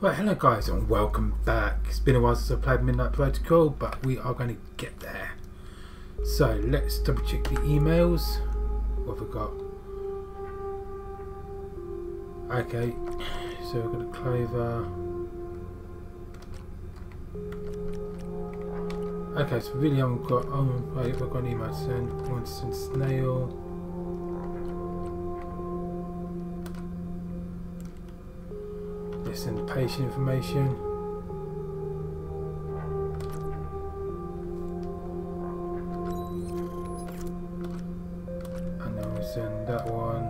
Right, hello guys and welcome back. It's been a while since I played Midnight Protocol, but we are going to get there. So let's double check the emails. What have we got? Okay, so we've got a Clover. Okay, so really haven't got. Oh, right, I've got an email to send. I want to send Snail. Send patient information. And then we'll send that one.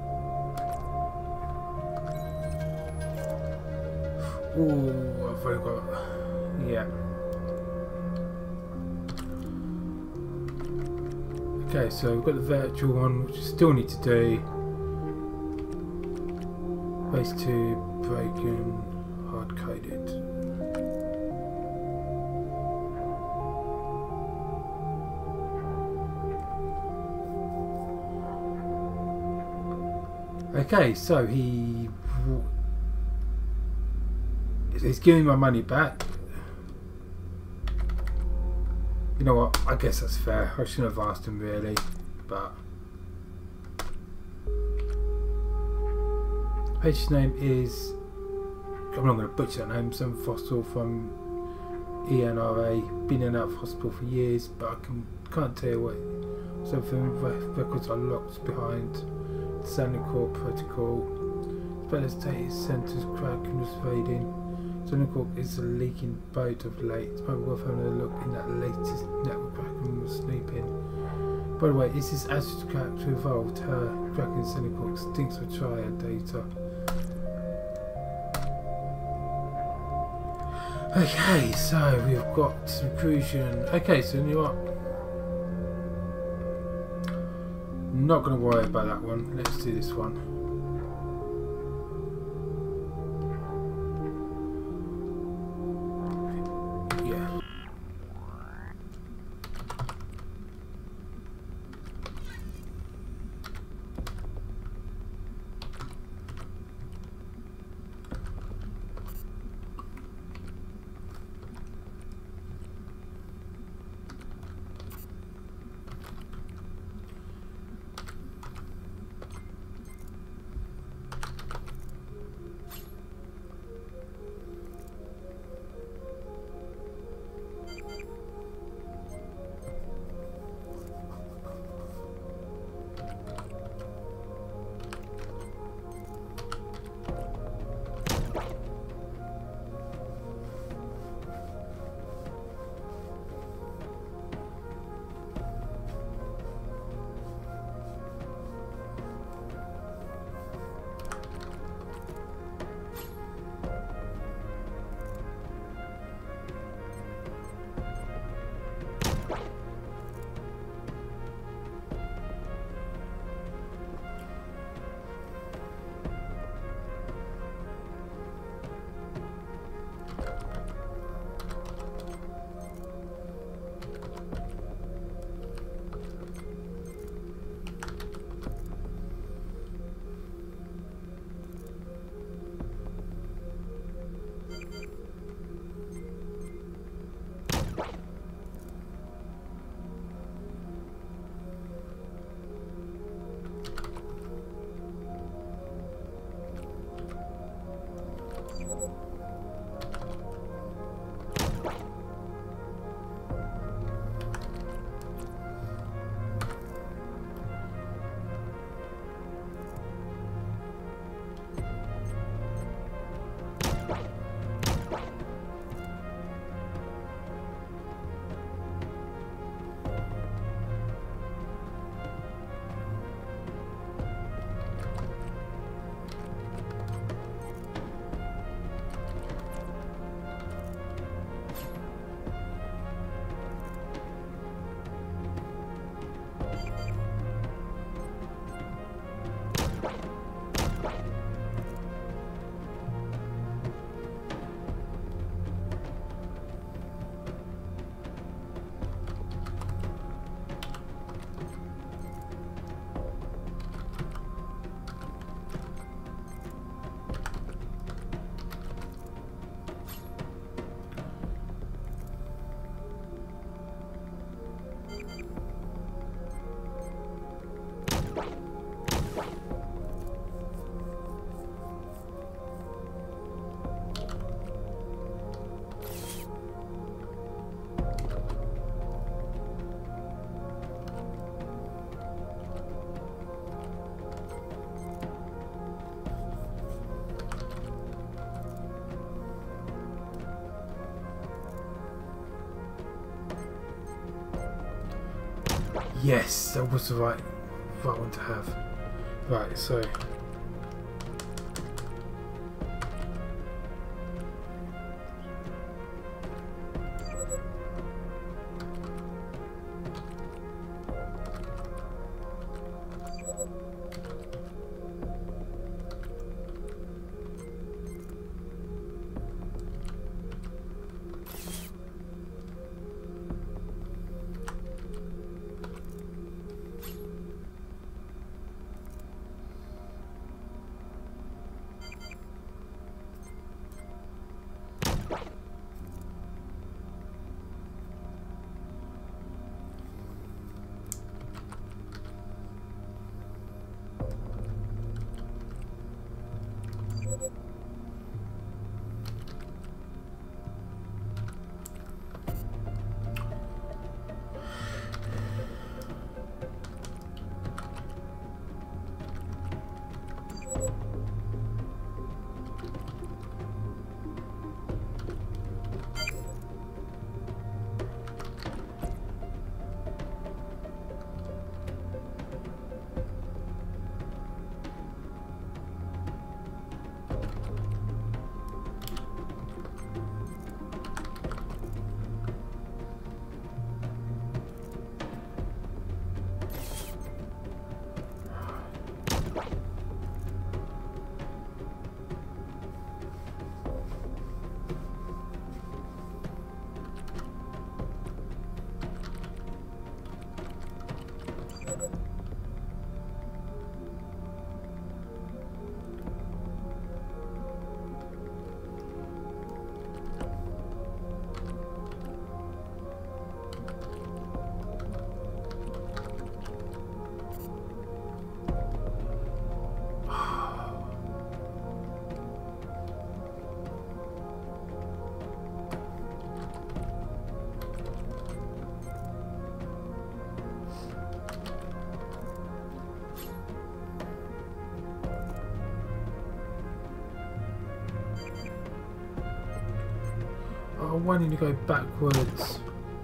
Ooh, I've already got. Yeah. Okay, so we've got the virtual one, which we still need to do. Phase 2. Broken, hard coded. Okay, so he's giving my money back. You know what? I guess that's fair. I shouldn't have asked him really, but. Page's name is, I'm not going to butcher that name, some fossil from ENRA, been in and out of hospital for years, but I can't tell you what. Something records are locked behind the Standing Corp protocol. Spellers data centers crack and was fading. Standing Corp is a leaking boat of late. It's probably worth having a look in that latest network Kraken was snooping. By the way, is this Azure character evolved? Her Kraken Standing Corp stinks for triad data. Okay, so we've got recrusion. Okay, so you know what? Not going to worry about that one. Let's do this one. Yeah. Yes, that was the right one to have. Right, so. Oh, why didn't you go backwards?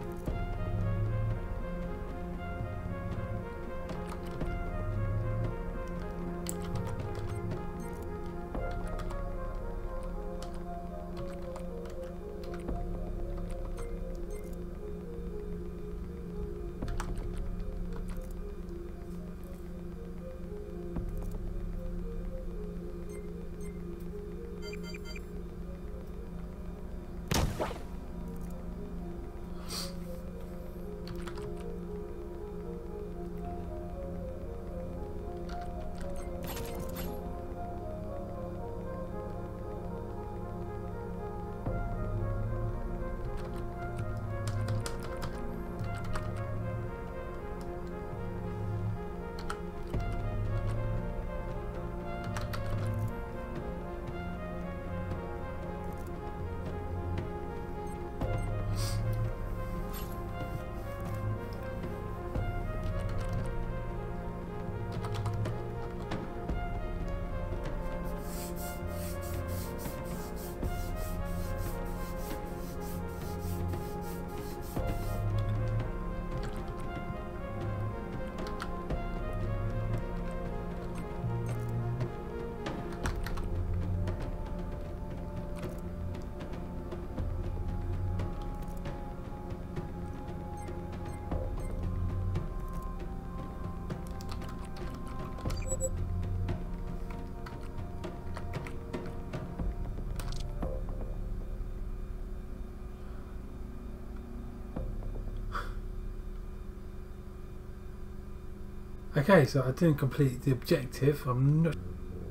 Okay, so I didn't complete the objective. I'm not.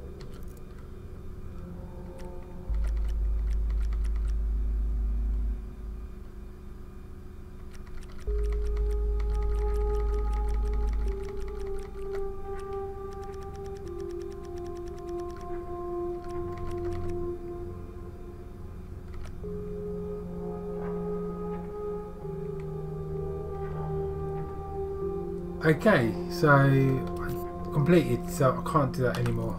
Okay, so I completed, so I can't do that anymore.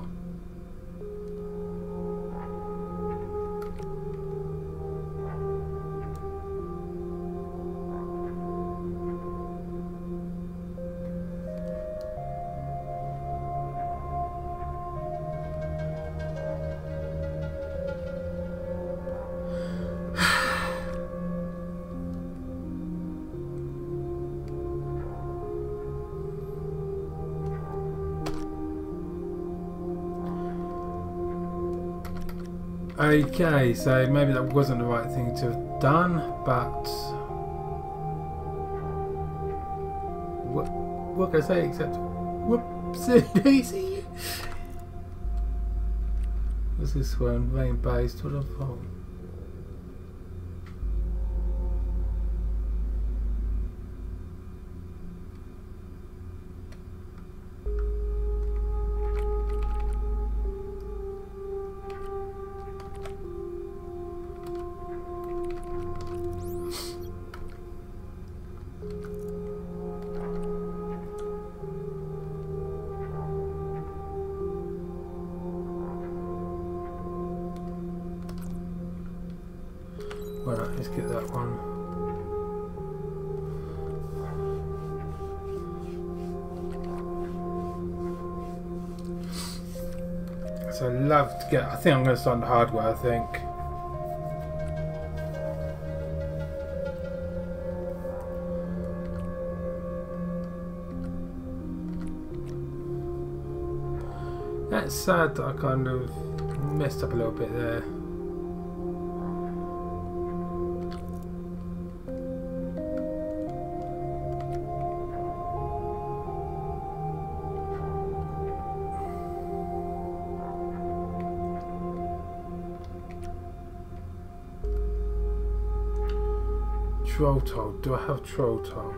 Okay, so maybe that wasn't the right thing to have done, but what can I say except whoopsie-daisy? What's this one? Rain-based, what the fuck? Right, let's get that one. So I'd love to get, I think I'm going to start on the hardware, I think. That's sad that I kind of messed up a little bit there. Troll toll. Do I have troll toll?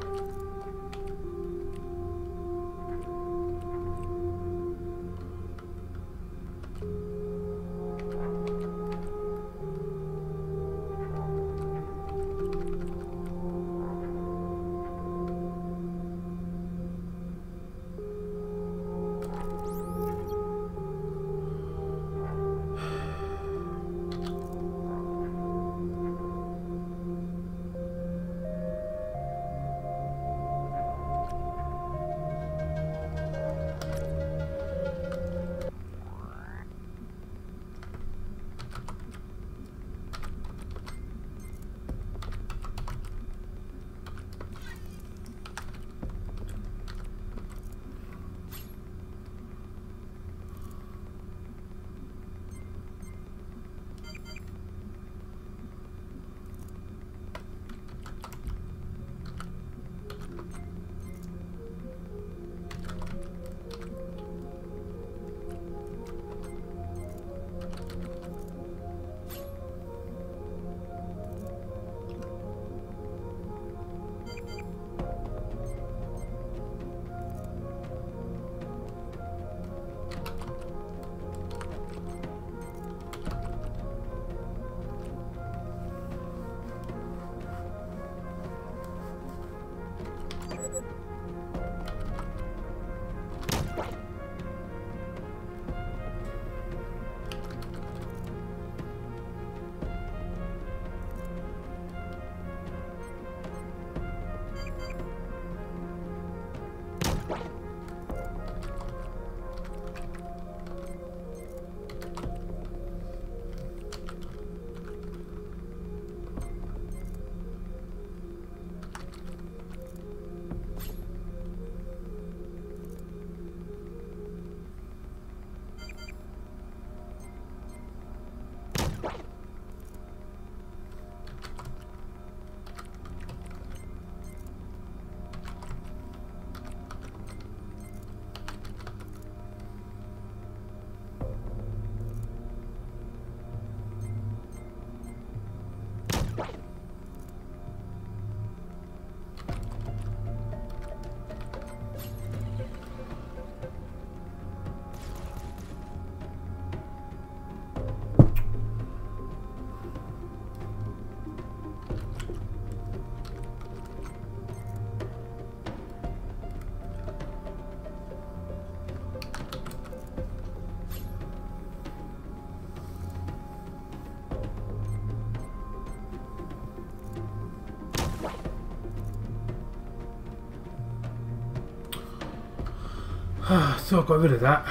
So I got rid of that.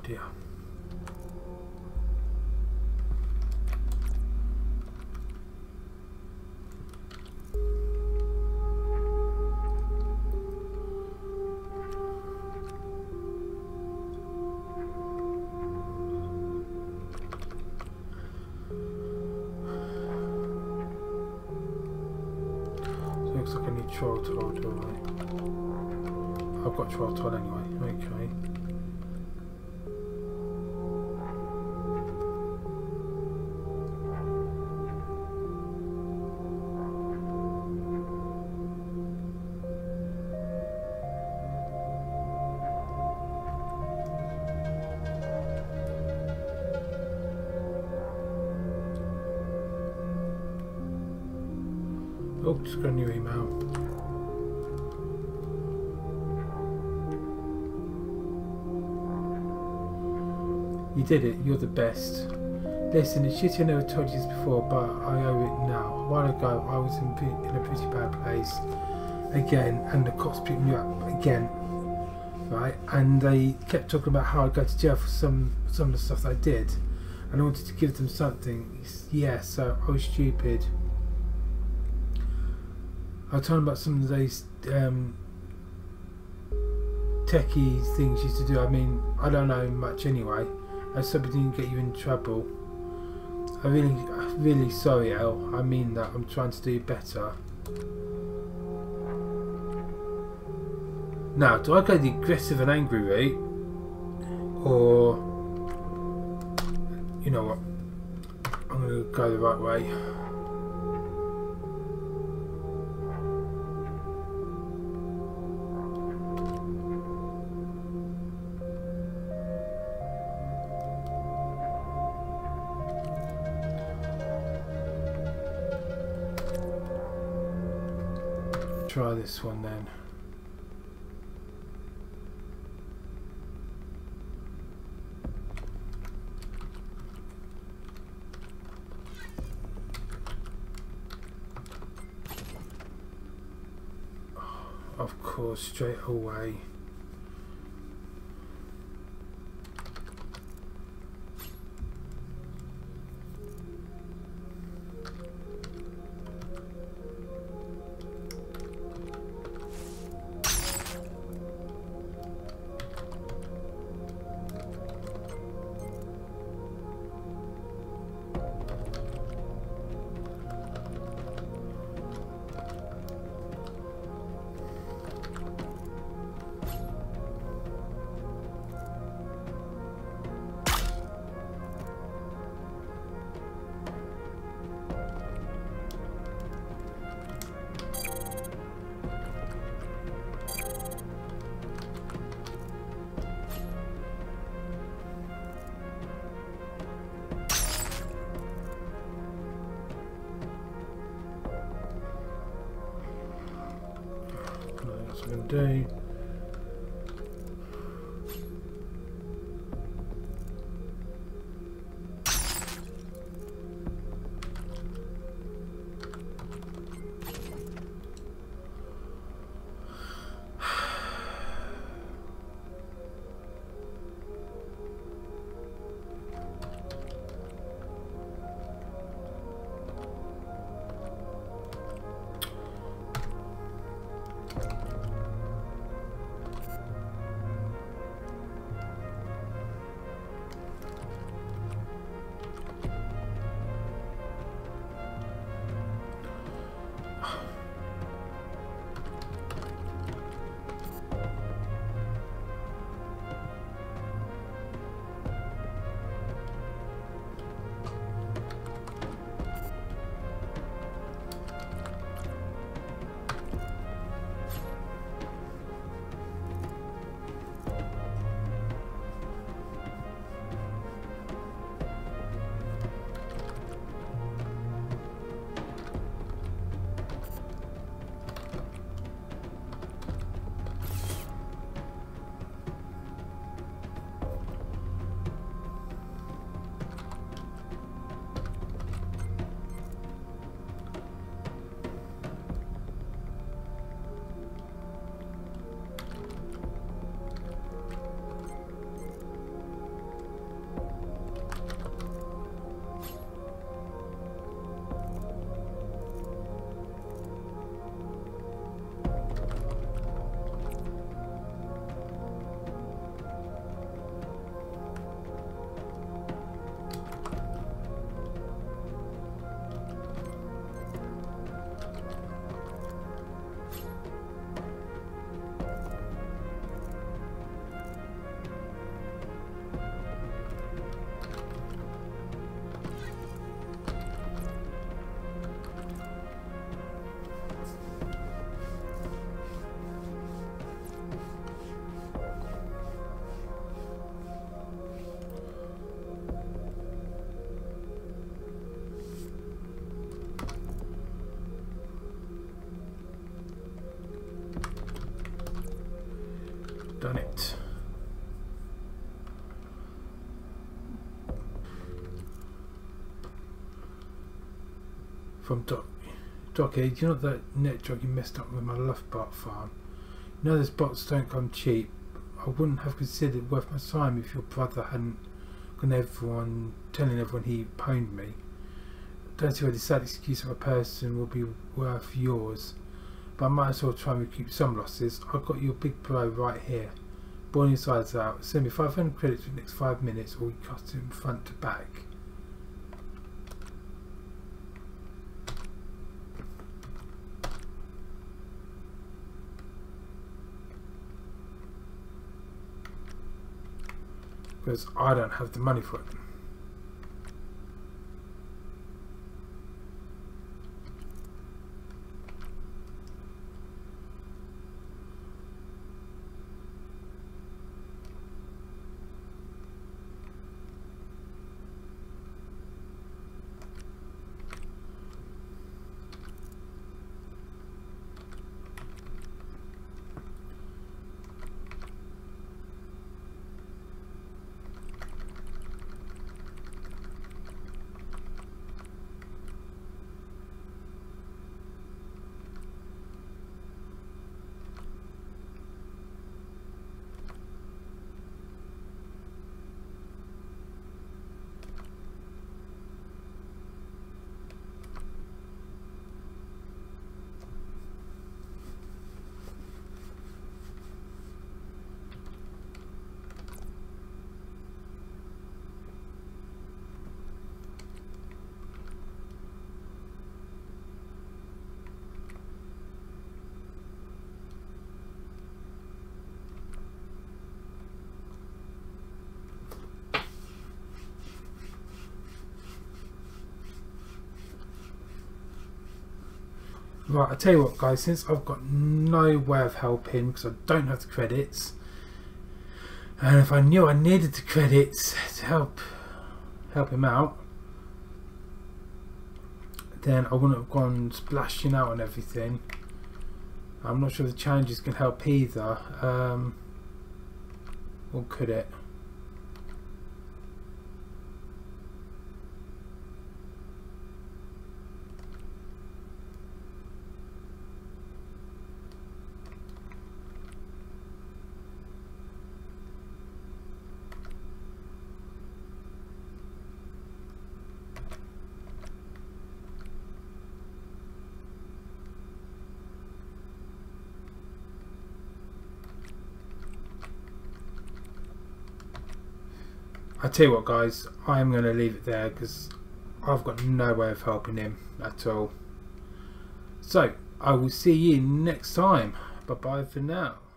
dear. Looks like I need trial tile, do I? I've got trial tile anyway, okay. Oh, just got a new email. You did it, you're the best. Listen, it's shitty I never told you this before, but I owe it now. A while ago, I was in a pretty bad place. Again, and the cops picked me up again. Right? And they kept talking about how I'd go to jail for some of the stuff that I did. And I wanted to give them something. Yeah, so I was stupid. I was talking about some of those techie things you used to do. I mean, I don't know much anyway. I hope it didn't get you in trouble. I'm really sorry, El. I mean that. I'm trying to do better. Now, do I go the aggressive and angry route? Or, you know what? I'm going to go the right way. Try this one then. Of course, straight away. That's what I'm going to do. from Docky. Do you know that net job you messed up with my love bot farm? You know those bots don't come cheap. I wouldn't have considered it worth my time if your brother hadn't gone telling everyone he pwned me. Don't see why the sad excuse of a person will be worth yours. But I might as well try and recoup some losses. I've got your big bro right here. Boiling your sides out. Send me 500 credits for the next 5 minutes or we cut him front to back. Because I don't have the money for it. Right, I tell you what guys, since I've got no way of helping because I don't have the credits, and if I knew I needed the credits to help him out, then I wouldn't have gone splashing out on everything. I'm not sure the challenges can help either, or could it? I tell you what guys, I'm going to leave it there because I've got no way of helping him at all. So, I will see you next time. Bye bye for now.